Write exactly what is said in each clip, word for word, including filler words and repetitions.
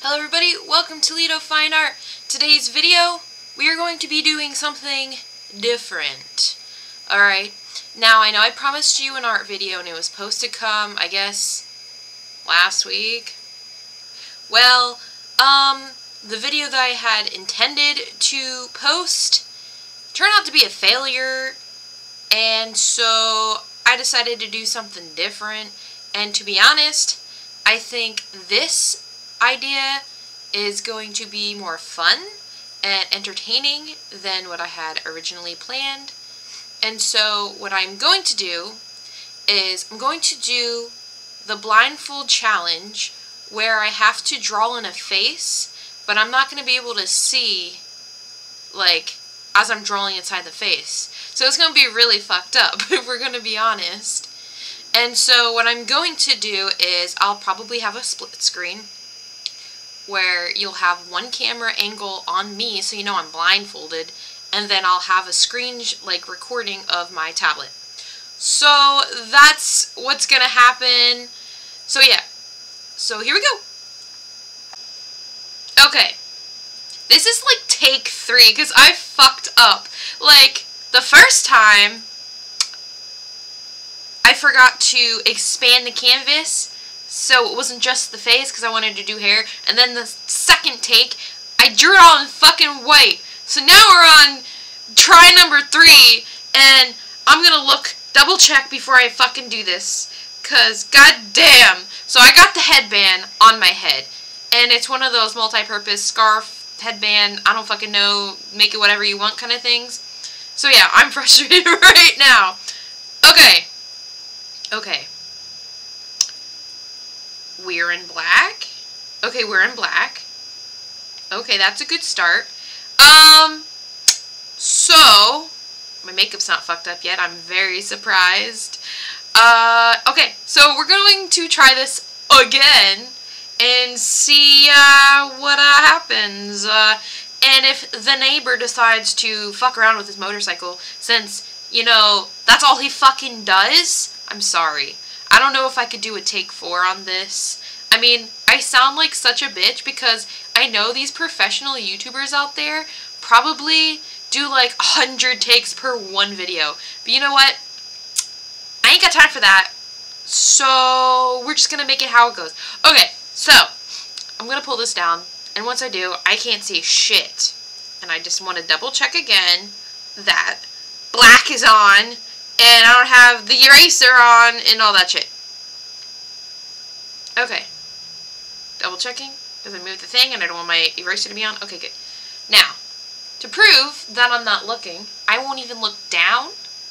Hello everybody, welcome to Lido Fine Art. Today's video, we are going to be doing something different. Alright, now I know I promised you an art video and it was supposed to come, I guess, last week. Well, um, the video that I had intended to post turned out to be a failure, and so I decided to do something different, and to be honest, I think this idea is going to be more fun and entertaining than what I had originally planned. And so what I'm going to do is I'm going to do the blindfold challenge, where I have to draw in a face, but I'm not going to be able to see, like, as I'm drawing inside the face. So it's going to be really fucked up, if we're going to be honest. And so what I'm going to do is I'll probably have a split screen where you'll have one camera angle on me, so you know I'm blindfolded, and then I'll have a screen like recording of my tablet. So that's what's gonna happen. So yeah, so here we go. Okay, this is like take three because I fucked up. Like the first time I forgot to expand the canvas, so it wasn't just the face because I wanted to do hair. And then the second take, I drew it all in fucking white. So now we're on try number three, and I'm gonna look, double check before I fucking do this, cause goddamn. So I got the headband on my head, and it's one of those multi-purpose scarf headband. I don't fucking know, make it whatever you want kind of things. So yeah, I'm frustrated right now. Okay, okay. We're in black. Okay, we're in black. Okay, that's a good start. Um, so, my makeup's not fucked up yet. I'm very surprised. Uh, okay, so we're going to try this again and see, uh, what, uh, happens. Uh, and if the neighbor decides to fuck around with his motorcycle, since, you know, that's all he fucking does, I'm sorry. I don't know if I could do a take four on this. I mean, I sound like such a bitch because I know these professional YouTubers out there probably do like a hundred takes per one video. But you know what? I ain't got time for that. So we're just gonna make it how it goes. Okay, so I'm gonna pull this down, and once I do, I can't see shit. And I just want to double check again that black is on, and I don't have the eraser on, and all that shit. Okay. Double checking. Because I moved the thing, and I don't want my eraser to be on. Okay, good. Now, to prove that I'm not looking, I won't even look down.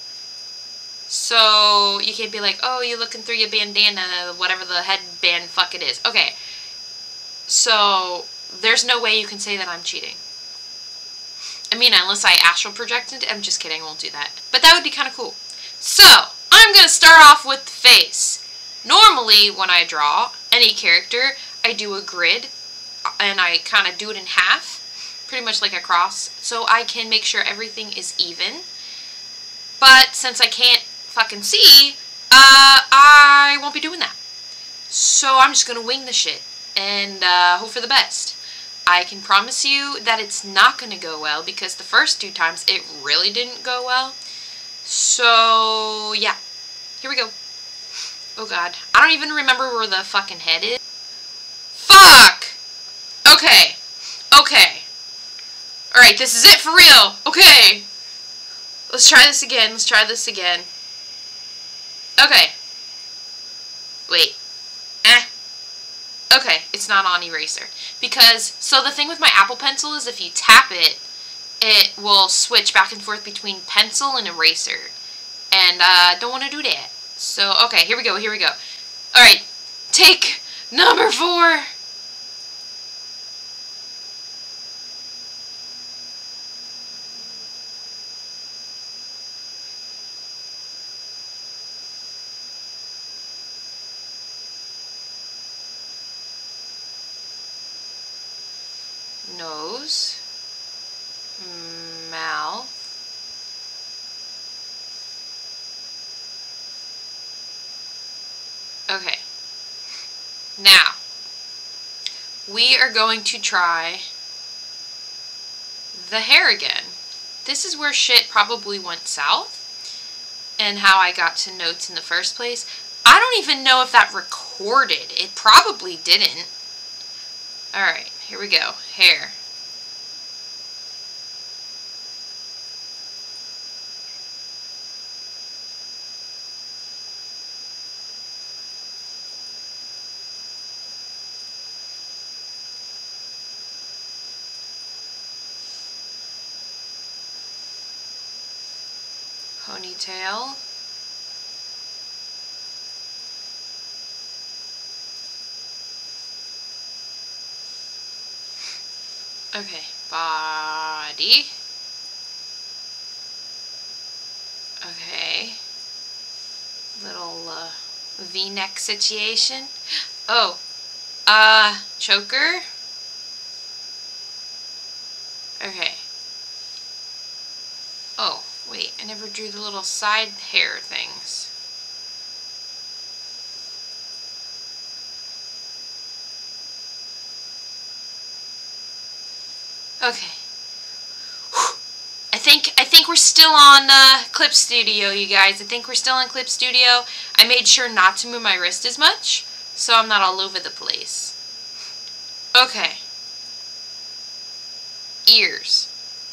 So, you can't be like, oh, you're looking through your bandana, whatever the headband fuck it is. Okay. So, there's no way you can say that I'm cheating. I mean, unless I astral projected. I'm just kidding, I won't do that. But that would be kind of cool. So, I'm going to start off with the face. Normally, when I draw any character, I do a grid, and I kind of do it in half, pretty much like a cross, so I can make sure everything is even. But since I can't fucking see, uh, I won't be doing that. So I'm just going to wing the shit, and uh, hope for the best. I can promise you that it's not going to go well, because the first two times it really didn't go well. So, yeah. Here we go. Oh god. I don't even remember where the fucking head is. Fuck! Okay. Okay. Alright, this is it for real. Okay. Let's try this again. Let's try this again. Okay. Wait. Eh. Okay, it's not on eraser. Because, so the thing with my Apple Pencil is if you tap it, it will switch back and forth between pencil and eraser. And I uh, don't want to do that. So, okay, here we go, here we go. Alright, take number four. Nose. Mouth. Okay. Now, we are going to try the hair again. This is where shit probably went south and how I got to notes in the first place. I don't even know if that recorded. It probably didn't. Alright, here we go. Hair. Ponytail. Okay, body. Okay. Little uh, V-neck situation. Oh, uh, choker. Okay. Oh, wait, I never drew the little side hair things. Okay. Whew. I think I think we're still on uh, Clip Studio, you guys. I think we're still on Clip Studio. I made sure not to move my wrist as much, so I'm not all over the place. Okay. Ears.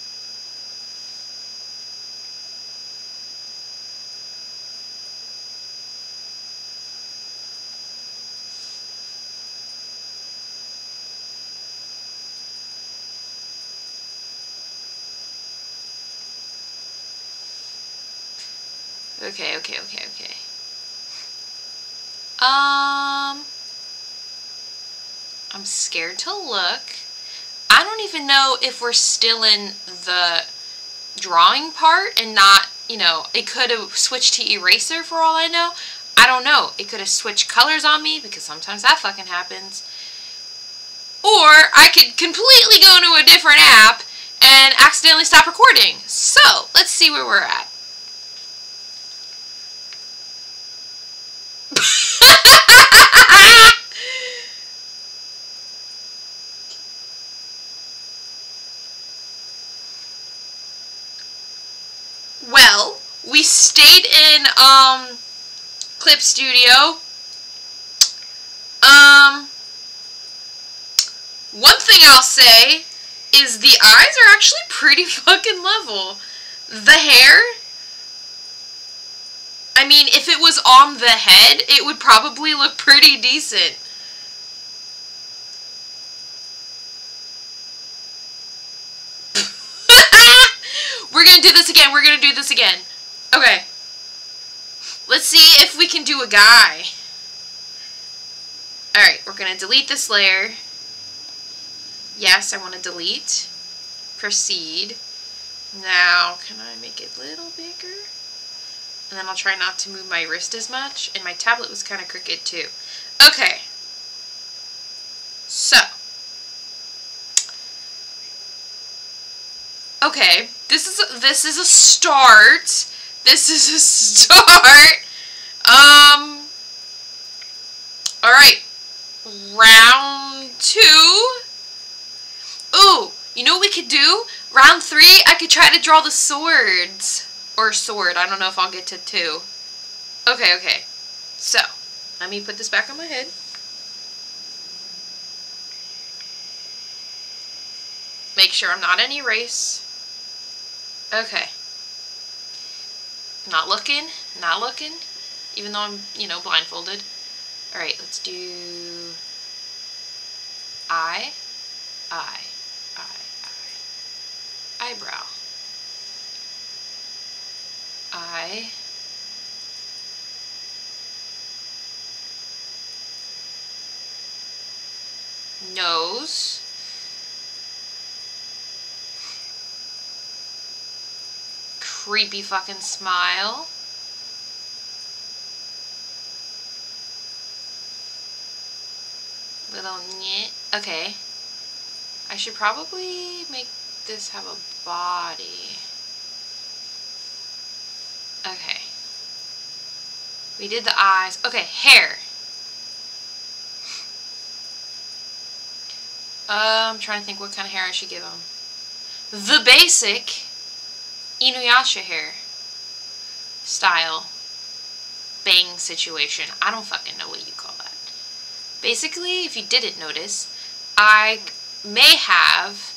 Okay, okay, okay, okay. Um, I'm scared to look. I don't even know if we're still in the drawing part and not, you know, it could have switched to eraser for all I know. I don't know. It could have switched colors on me because sometimes that fucking happens. Or I could completely go into a different app and accidentally stop recording. So, let's see where we're at. Well, we stayed in um Clip Studio. Um one thing I'll say is the eyes are actually pretty fucking level. The hair, I mean, if it was on the head, it would probably look pretty decent. We're gonna do this again. We're gonna do this again. Okay. Let's see if we can do a guy. Alright, we're gonna delete this layer. Yes, I want to delete. Proceed. Now, can I make it a little bigger? And then I'll try not to move my wrist as much. And my tablet was kind of crooked too. Okay. So. Okay. This is a, this is a start. This is a start. Um. Alright. Round two. Ooh. You know what we could do? Round three, I could try to draw the swords. Or sword. I don't know if I'll get to two. Okay, okay. So, let me put this back on my head. Make sure I'm not in erase. Okay. Not looking. Not looking. Even though I'm, you know, blindfolded. Alright, let's do eye. Eye. Eye. Eye. Eyebrow. Eye. Nose. Creepy fucking smile. Little nyeh. Okay. I should probably make this have a body. Okay. We did the eyes. Okay, hair. Uh, I'm trying to think what kind of hair I should give him. The basic Inuyasha hair style bang situation. I don't fucking know what you call that. Basically, if you didn't notice, I may have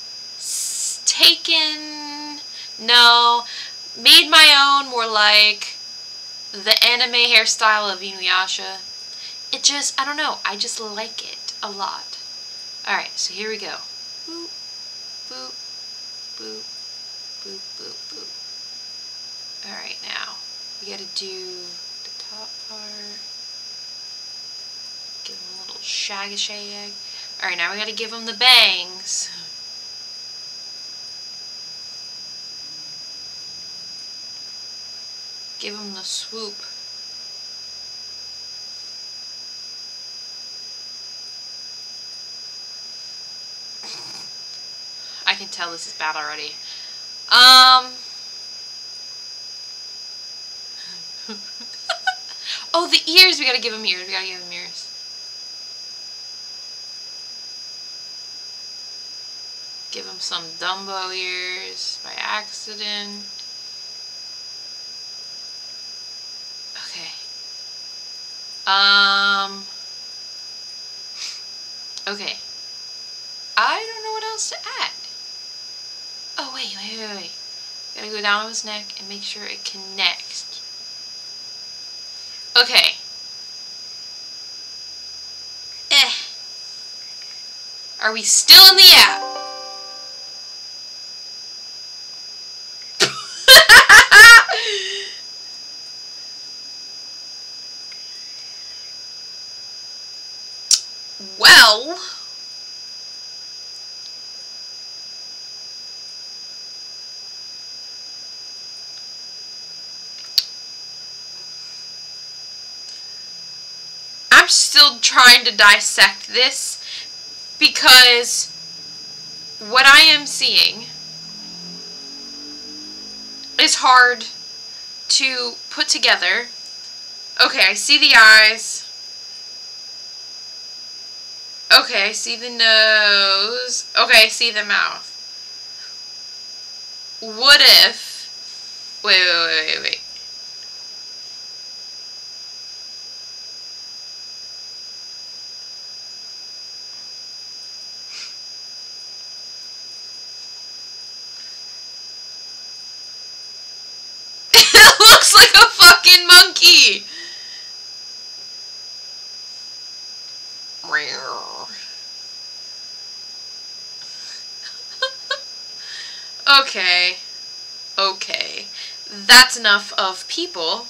taken, no, made my own more like the anime hairstyle of Inuyasha. It just, I don't know, I just like it a lot. Alright, so here we go. Boop, boop, boop, boop, boop, boop. Alright, now, we gotta do the top part. Give him a little shaggy shag. Alright, now we gotta give him the bangs. Give him the swoop. I can tell this is bad already. Um. Oh, the ears! We gotta give him ears. We gotta give him ears. Give him some Dumbo ears by accident. Okay. Um. Okay. I don't know what else to add. Oh, wait, wait, wait, wait. Gotta go down his neck and make sure it connects. Okay. Eh. Are we still in the app? Well. I'm still trying to dissect this because what I am seeing is hard to put together. Okay, I see the eyes. Okay, I see the nose. Okay, I see the mouth. What if... Wait, wait, wait, wait, wait. It looks like a fucking monkey! Okay. Okay. That's enough of people.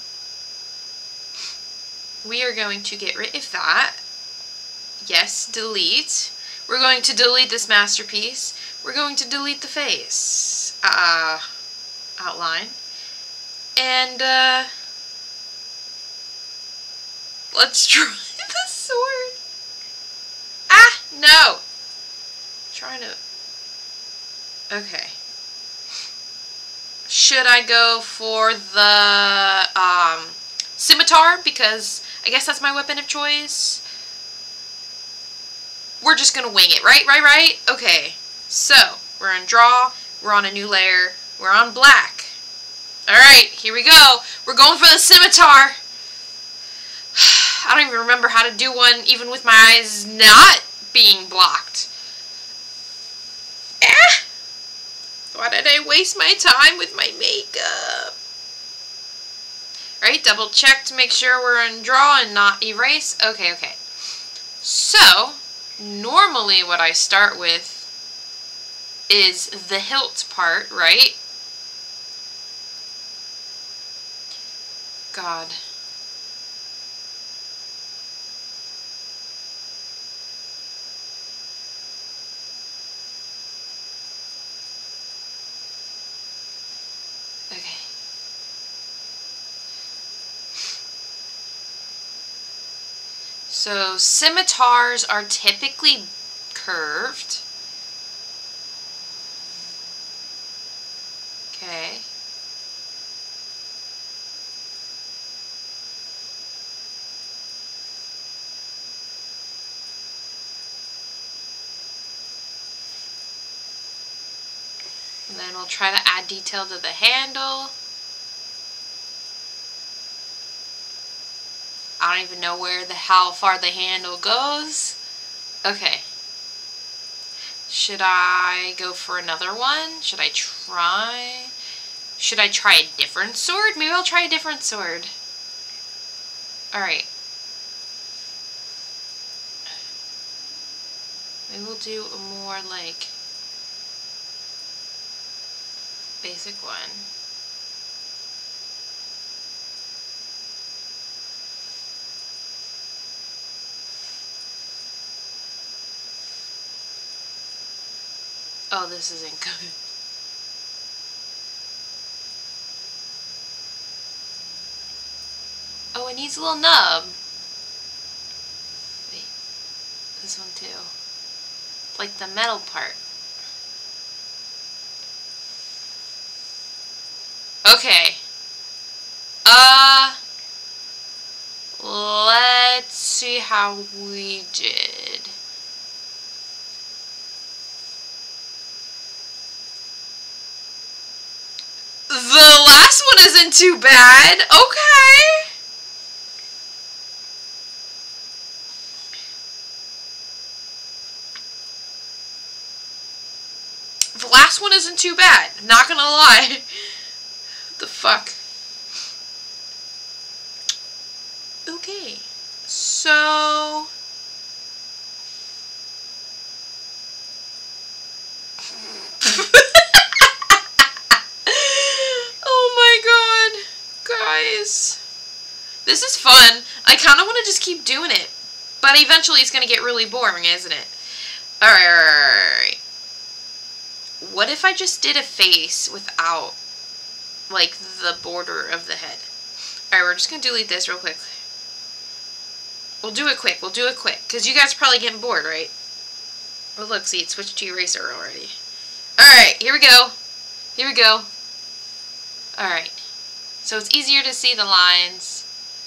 We are going to get rid of that. Yes, delete. We're going to delete this masterpiece. We're going to delete the face. Uh, outline. And, uh... let's try the sword. Ah! No! I'm trying to... Okay. Should I go for the um, scimitar? Because I guess that's my weapon of choice. We're just going to wing it, right? Right, right? Okay. So, we're on draw. We're on a new layer. We're on black. Alright, here we go. We're going for the scimitar. I don't even remember how to do one, even with my eyes not being blocked. Ah! Why did I waste my time with my makeup? Alright, double check to make sure we're in draw and not erase. Okay, okay. So, normally what I start with is the hilt part, right? God. Okay. So scimitars are typically curved. Okay. And then we'll try to add detail to the handle. I don't even know where the how far the handle goes. Okay. Should I go for another one? Should I try? Should I try a different sword? Maybe I'll try a different sword. Alright. Maybe we'll do a more like basic one. Oh, this isn't good. Oh, it needs a little nub. Wait, this one too. Like the metal part. Okay. Uh, let's see how we did. The last one isn't too bad. Okay. The last one isn't too bad. Not gonna lie. The fuck. Okay. So. This is fun. I kind of want to just keep doing it. But eventually it's going to get really boring, isn't it? Alright, alright, alright. What if I just did a face without, like, the border of the head? Alright, we're just going to delete this real quick. We'll do it quick. We'll do it quick. Because you guys are probably getting bored, right? Oh, look, see, it switched to eraser already. Alright, here we go. Here we go. Alright. So it's easier to see the lines.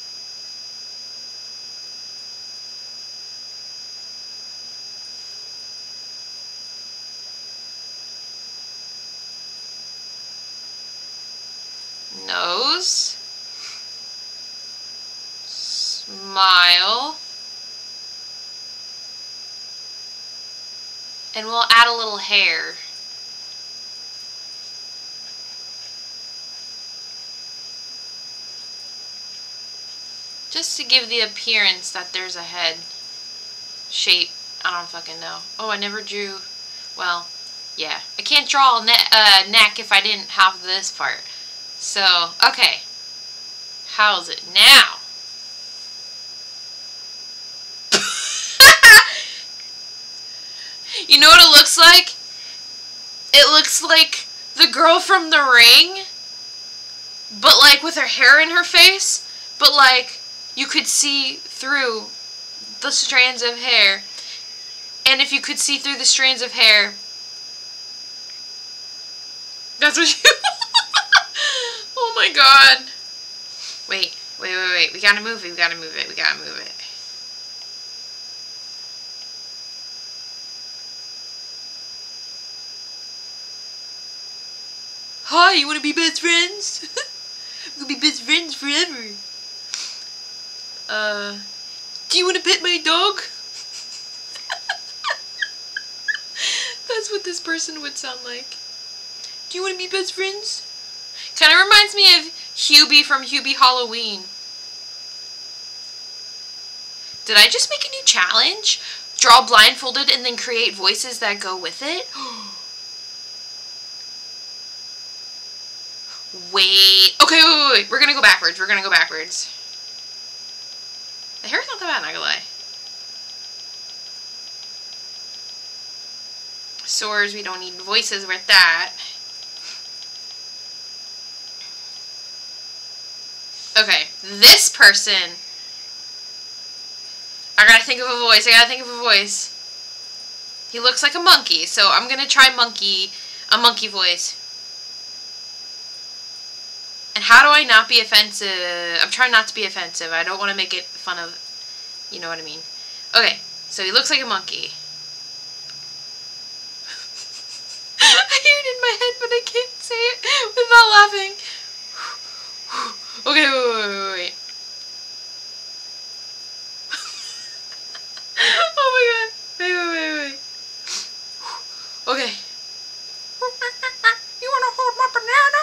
Nose. Smile. And we'll add a little hair. Just to give the appearance that there's a head shape. I don't fucking know. Oh, I never drew. Well, yeah. I can't draw a ne uh, neck if I didn't have this part. So, okay. How's it now? You know what it looks like? It looks like the girl from The Ring, but like with her hair in her face, but like you could see through the strands of hair. And if you could see through the strands of hair, that's what you... Oh my god. Wait, wait, wait, wait. We gotta move it, we gotta move it, we gotta move it. Hi, you wanna be best friends? We're gonna be best friends forever. Uh, do you wanna pet my dog? That's what this person would sound like. Do you wanna be best friends? Kinda reminds me of Hubie from Hubie Halloween. Did I just make a new challenge? Draw blindfolded and then create voices that go with it? Wait. Okay, wait, wait, wait. We're gonna go backwards. We're gonna go backwards. The hair's not that bad, not gonna lie. Swords, we don't need voices with that. Okay, this person. I gotta think of a voice. I gotta think of a voice. He looks like a monkey, so I'm gonna try monkey, a monkey voice. And how do I not be offensive? I'm trying not to be offensive. I don't want to make it fun of, you know what I mean. Okay, so he looks like a monkey. I hear it in my head, but I can't say it without laughing. Okay, wait, wait, wait, wait. Oh my god. Wait, wait, wait, wait. Okay. You wanna hold my banana?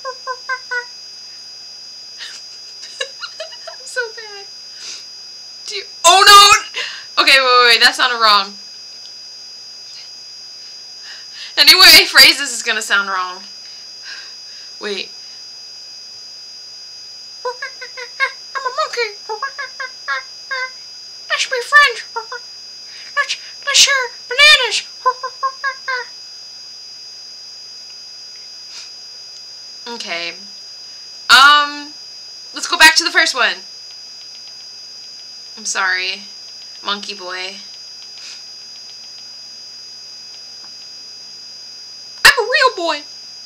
I'm so bad. Do you, oh no! Okay, wait, wait, wait, that sounded wrong. Any way I phrase this is gonna sound wrong. Wait. I'm a monkey. Let's be friends. Let's, let's share bananas. Okay. Um, let's go back to the first one. I'm sorry, monkey boy. I'm a real boy.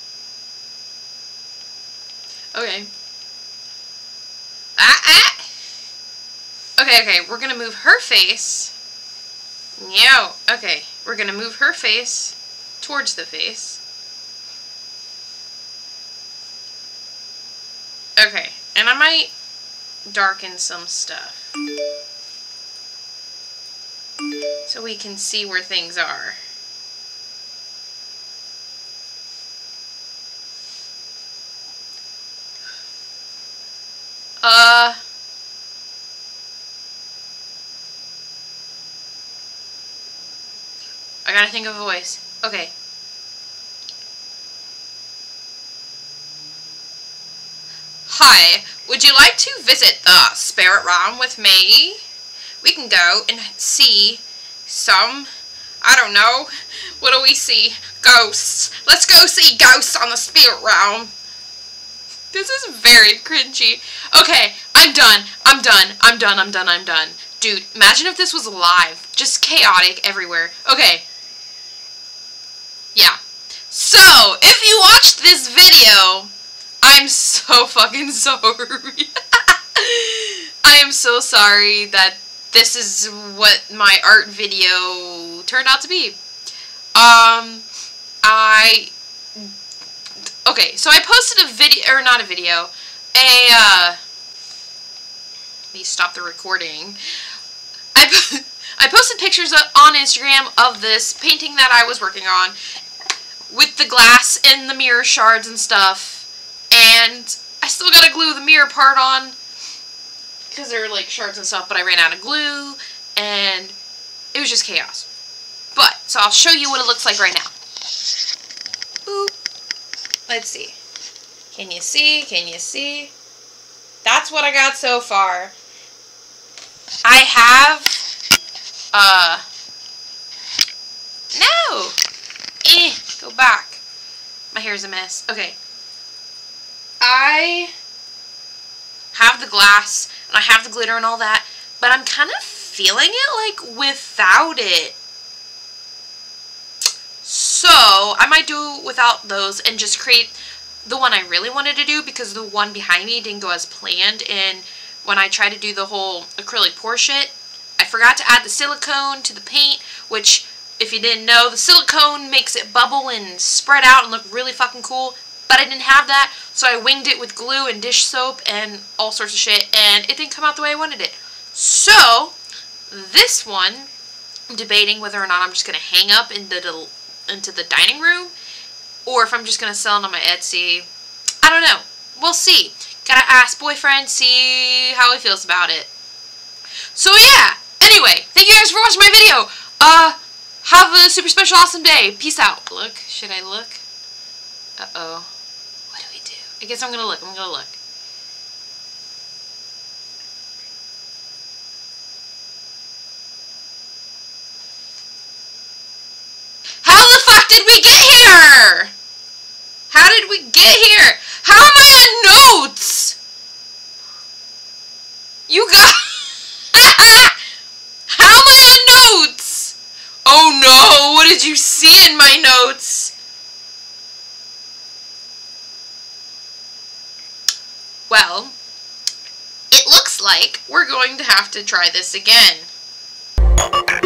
Okay. Ah, ah. Okay, okay, we're gonna move her face. No. Okay, we're gonna move her face towards the face. Okay, and I might darken some stuff so we can see where things are. Uh... I gotta think of a voice. Okay. Hi, would you like to visit the spirit realm with me? We can go and see some, I don't know, what do we see? Ghosts. Let's go see ghosts on the spirit realm. This is very cringy. Okay, I'm done. I'm done. I'm done. I'm done. I'm done. Dude, imagine if this was live. Just chaotic everywhere. Okay. Yeah. So, if you watched this video, I'm so fucking sorry. I am so sorry that this is what my art video turned out to be. Um, I... Okay, so I posted a video, or not a video, a, uh... Let me stop the recording. I, I posted pictures on Instagram of this painting that I was working on with the glass and the mirror shards and stuff. And I still gotta glue the mirror part on because there are like shards and stuff, but I ran out of glue and it was just chaos. But, so I'll show you what it looks like right now. Boop. Let's see. Can you see? Can you see? That's what I got so far. I have, uh, no! Eh, go back. My hair's a mess. Okay. I have the glass, and I have the glitter and all that, but I'm kind of feeling it, like, without it. So, I might do without those and just create the one I really wanted to do, because the one behind me didn't go as planned, and when I tried to do the whole acrylic pour shit, I forgot to add the silicone to the paint, which, if you didn't know, the silicone makes it bubble and spread out and look really fucking cool. But I didn't have that, so I winged it with glue and dish soap and all sorts of shit, and it didn't come out the way I wanted it. So, this one, I'm debating whether or not I'm just going to hang up into the, into the dining room, or if I'm just going to sell it on my Etsy. I don't know. We'll see. Gotta ask boyfriend, see how he feels about it. So yeah, anyway, thank you guys for watching my video. Uh, have a super special awesome day. Peace out. Look, should I look? Uh-oh. What do we do? I guess I'm gonna look. I'm gonna look. How the fuck did we get here? How did we get here? How am I on notes? You got... How am I on notes? Oh no, what did you see in my notes? Well, it looks like we're going to have to try this again.